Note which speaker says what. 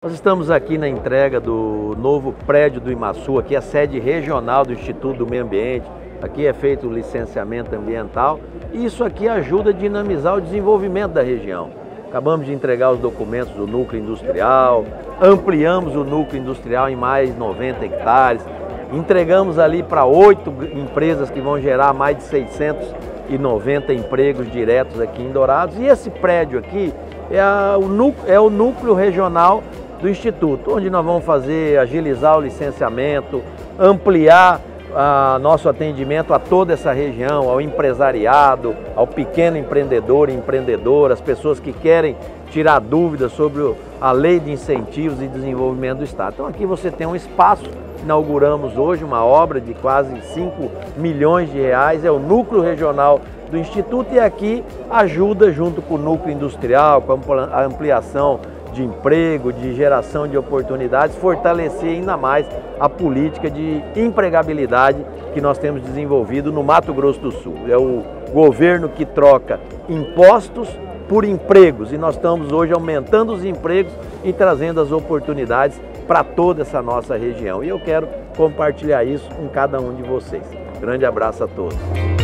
Speaker 1: Nós estamos aqui na entrega do novo prédio do Imaçu, aqui é a sede regional do Instituto do Meio Ambiente. Aqui é feito o licenciamento ambiental e isso aqui ajuda a dinamizar o desenvolvimento da região. Acabamos de entregar os documentos do núcleo industrial, ampliamos o núcleo industrial em mais 90 hectares, entregamos ali para 8 empresas que vão gerar mais de 690 empregos diretos aqui em Dourados. E esse prédio aqui é o núcleo regional do Instituto, onde nós vamos agilizar o licenciamento, ampliar nosso atendimento a toda essa região, ao empresariado, ao pequeno empreendedor e empreendedora, as pessoas que querem tirar dúvidas sobre a lei de incentivos e desenvolvimento do Estado. Então aqui você tem um espaço, inauguramos hoje uma obra de quase 5 milhões de reais, é o núcleo regional do Instituto e aqui ajuda junto com o núcleo industrial, com a ampliação de emprego, de geração de oportunidades, fortalecer ainda mais a política de empregabilidade que nós temos desenvolvido no Mato Grosso do Sul. É o governo que troca impostos por empregos e nós estamos hoje aumentando os empregos e trazendo as oportunidades para toda essa nossa região. E eu quero compartilhar isso com cada um de vocês. Grande abraço a todos.